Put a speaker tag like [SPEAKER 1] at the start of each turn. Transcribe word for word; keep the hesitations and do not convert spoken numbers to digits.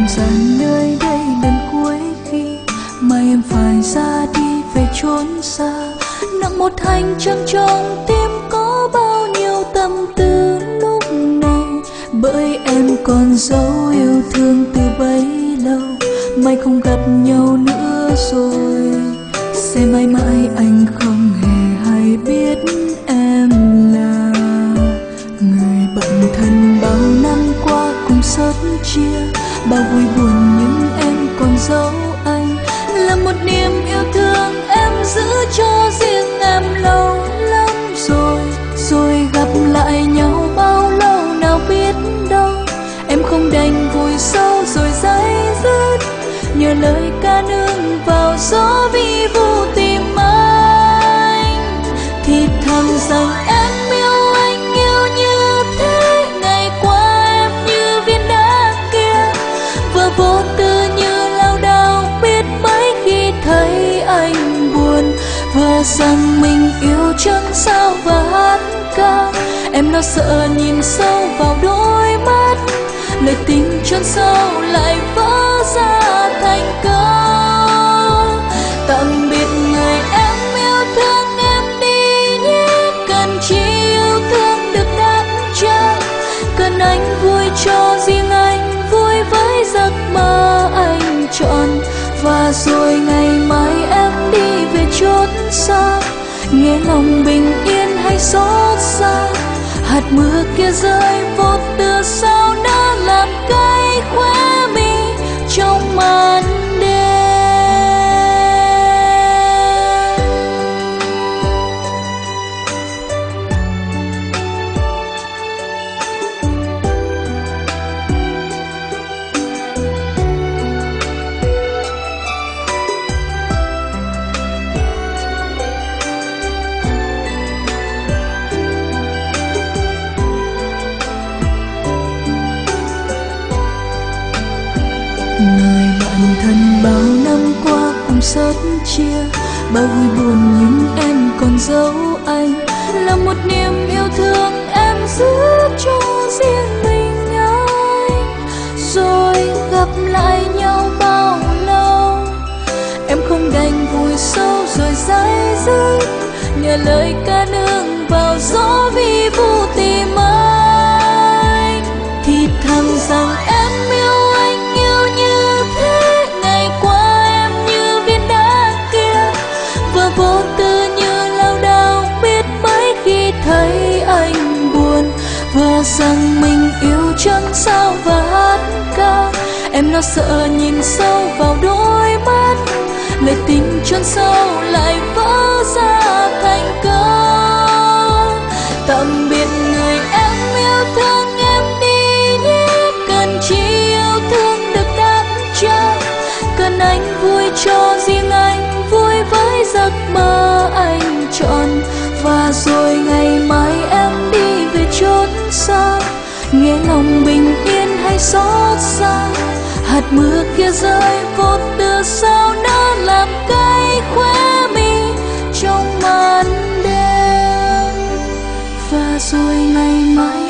[SPEAKER 1] rằng nơi đây lần cuối khi mà em phải ra đi về chốn xa. Nặng một hành trang trong tim có bao nhiêu tâm tư lúc này, bởi em còn dấu yêu thương từ bấy lâu, mai không gặp nhau nữa rồi. Sẽ mãi mãi anh không hề hay biết em là người bạn thân bao năm qua cùng sớt chia, bao vui buồn nhưng em còn giấu anh, là một niềm yêu thương em giữ cho riêng em lâu lắm rồi. Rồi gặp lại nhau bao lâu nào biết đâu, em không đành vùi sâu rồi day dứt, nhờ lời ca nương vào gió vi vu tìm anh. Thì thầm rằng em yêu anh yêu như thế, ngày qua em như viên đá kia, và vô tư như lao đao, biết mấy khi thấy anh buồn, và rằng mình yêu chân sao và hát ca. Em lo sợ nhìn sâu vào đôi mắt, lời tình chôn sâu lại vỡ ra thành câu tạm biệt người em yêu thương. Em đi nhé, cần chỉ yêu thương được đắm chán, cần anh vui cho riêng anh, vui với giấc mơ anh chọn. Và rồi ngày mai em đi về chốn xa, nghe lòng bình yên hay xót xa, hạt mưa kia rơi vô tư sao đã làm cay khóe mi trong màn đêm. Người bạn thân bao năm qua cùng sớt chia, bao vui buồn nhưng em còn giấu anh, là một niềm yêu thương em giữ cho riêng mình anh. Rồi gặp lại nhau bao lâu, em không đành vùi sâu rồi day dứt, nhờ lời ca nương vào gió vi vu tìm anh. Thì thầm rằng em yêu anh yêu như thế, ngày qua em như viên đá kia, và vô tư như lao đao, biết mấy khi thấy anh buồn, và rằng mình yêu chân sao và hát ca. Em lo sợ nhìn sâu vào đôi mắt, lời tình chôn sâu lại vỡ ra thành câu tạm biệt người em yêu thương. Em đi nhé, cần chỉ yêu thương được đắm chán, cần anh vui cho riêng anh, vui với giấc mơ anh chọn. Và rồi ngày mai em đi về chốn xa, nghe lòng bình yên hay xót xa, hạt mưa kia rơi vô tư sao đã làm cay khóe mi trong màn đêm. Và rồi ngày mai